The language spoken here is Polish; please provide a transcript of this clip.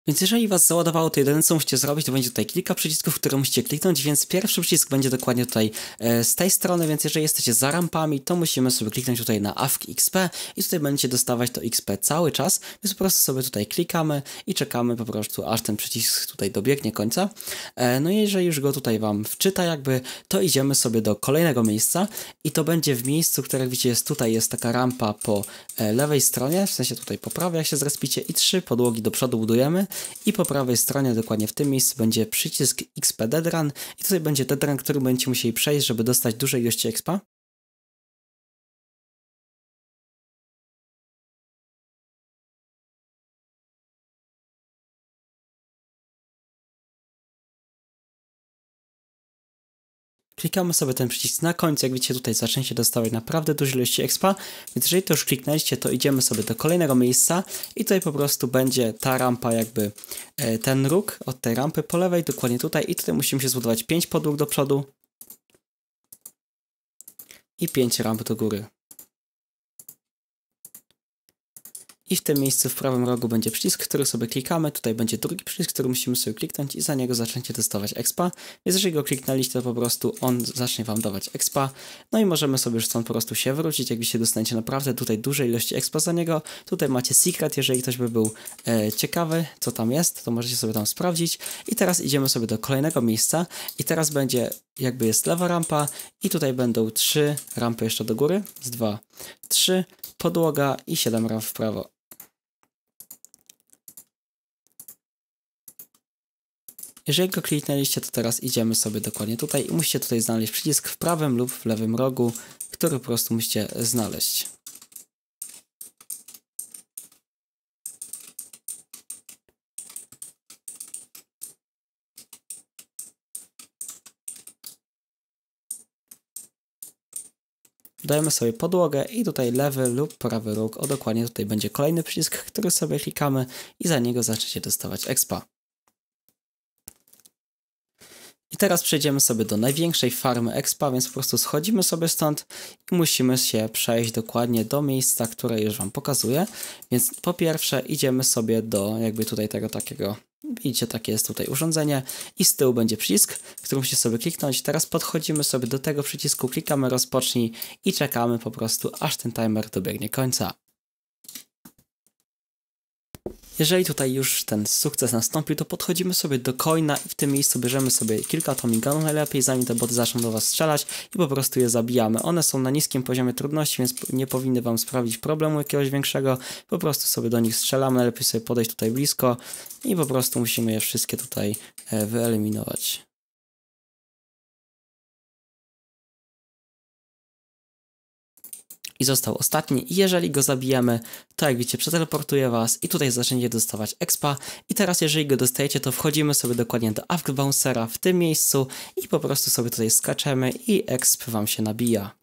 Więc jeżeli was załadowało, to jedyne co musicie zrobić, to będzie tutaj kilka przycisków, które musicie kliknąć, więc pierwszy przycisk będzie dokładnie tutaj z tej strony, więc jeżeli jesteście za rampami, to musimy sobie kliknąć tutaj na AFK XP i tutaj będziecie dostawać to XP cały czas, więc po prostu sobie tutaj klikamy i czekamy po prostu, aż ten przycisk tutaj dobiegnie końca. No i jeżeli już go tutaj wam wczyta jakby, to idziemy sobie do kolejnego miejsca i to będzie w miejscu, które jak widzicie jest tutaj, jest taka rampa po lewej stronie, w sensie tutaj po prawej jak się zrespicie i 3 podłogi do przodu budujemy. I po prawej stronie, dokładnie w tym miejscu, będzie przycisk XP Deadrun i tutaj będzie deadrun, który będziecie musieli przejść, żeby dostać duże ilości expa. Klikamy sobie ten przycisk na końcu, jak widzicie tutaj zaczniecie dostawać naprawdę duże ilości expa, więc jeżeli to już kliknęliście, to idziemy sobie do kolejnego miejsca i tutaj po prostu będzie ta rampa jakby, ten róg od tej rampy po lewej, dokładnie tutaj i tutaj musimy się zbudować 5 podłóg do przodu i 5 ramp do góry. I w tym miejscu w prawym rogu będzie przycisk, który sobie klikamy. Tutaj będzie drugi przycisk, który musimy sobie kliknąć i za niego zaczniecie dostawać expa. Więc jeżeli go kliknęliście, to po prostu on zacznie wam dawać expa. No i możemy sobie już stąd po prostu się wrócić. Jak się dostaniecie naprawdę tutaj duże ilości expa za niego. Tutaj macie secret, jeżeli ktoś by był ciekawy, co tam jest, to możecie sobie tam sprawdzić. I teraz idziemy sobie do kolejnego miejsca i teraz będzie jakby jest lewa rampa i tutaj będą 3 rampy jeszcze do góry. 2, 3, podłoga i 7 ramp w prawo. Jeżeli go kliknęliście, to teraz idziemy sobie dokładnie tutaj i musicie tutaj znaleźć przycisk w prawym lub w lewym rogu, który po prostu musicie znaleźć. Dajemy sobie podłogę i tutaj lewy lub prawy róg, o dokładnie tutaj będzie kolejny przycisk, który sobie klikamy i za niego zaczniecie dostawać expa. I teraz przejdziemy sobie do największej farmy expa, więc po prostu schodzimy sobie stąd i musimy się przejść dokładnie do miejsca, które już wam pokazuję. Więc po pierwsze idziemy sobie do jakby tutaj tego takiego, widzicie, takie jest tutaj urządzenie i z tyłu będzie przycisk, który musicie sobie kliknąć. Teraz podchodzimy sobie do tego przycisku, klikamy rozpocznij i czekamy po prostu, aż ten timer dobiegnie końca. Jeżeli tutaj już ten sukces nastąpił, to podchodzimy sobie do coina i w tym miejscu bierzemy sobie kilka tomiganów najlepiej, zanim te boty zaczną do was strzelać i po prostu je zabijamy. One są na niskim poziomie trudności, więc nie powinny wam sprawić problemu jakiegoś większego. Po prostu sobie do nich strzelamy, najlepiej sobie podejść tutaj blisko i po prostu musimy je wszystkie tutaj wyeliminować. I został ostatni i jeżeli go zabijemy, to jak widzicie przeteleportuje was i tutaj zaczniecie dostawać expa i teraz jeżeli go dostajecie, to wchodzimy sobie dokładnie do AFK Bouncera w tym miejscu i po prostu sobie tutaj skaczemy i exp wam się nabija.